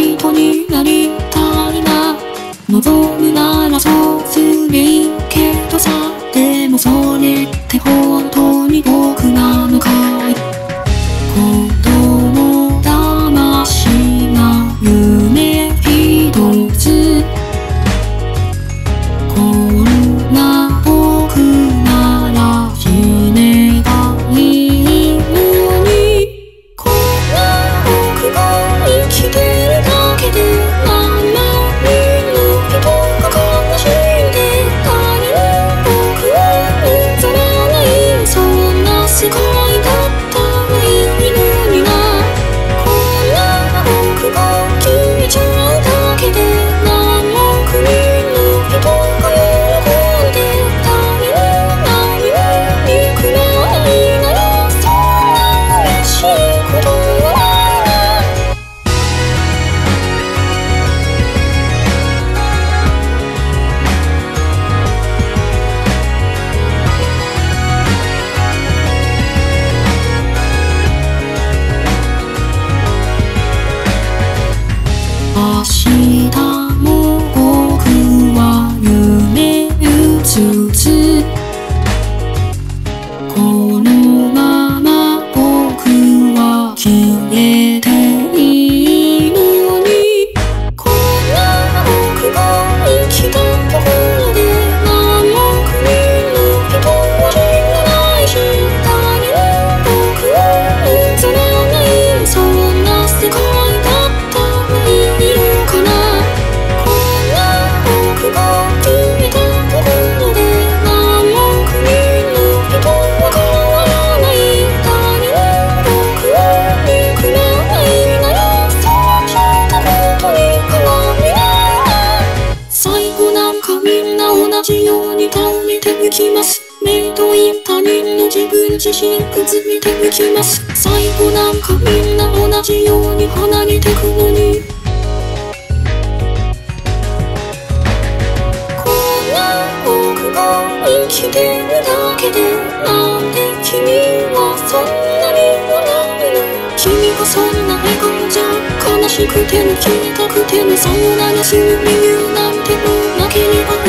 人になりたいな。望むならそうすりゃいいけどさ、でもそれって本当に僕なのかい。子供魂が夢一つ、こんな僕なら死ねばいいのに。こんな僕が生きてるだけで何万人の人が悲しんで、何も僕を望まない、そんな世界だったらいいのにな。こんな僕が消えちゃうだけで何億人の人が喜んで、何も憎まないならそんな嬉しいことはないな。明日も僕は夢うつつ、このまま僕は消えていいのに。こんな僕が生きたところで何億人の人は死なないし、誰も僕を望まない、そんな世界だったらいいのかな。こんな僕が消えたところで何億人の人は変わらない、誰も僕を憎まないならそうしたことに変わりないな。最後なんかみんな同じように倒れていきます。目とい他人の自分自身崩れていきます。最後なんかみんな同じように離れてくのに。こんな僕が生きてるだけでなんで君はそんなに笑うの。君がそんな笑顔じゃ悲しくても消えたくてもさよならする理由なんてもうなければ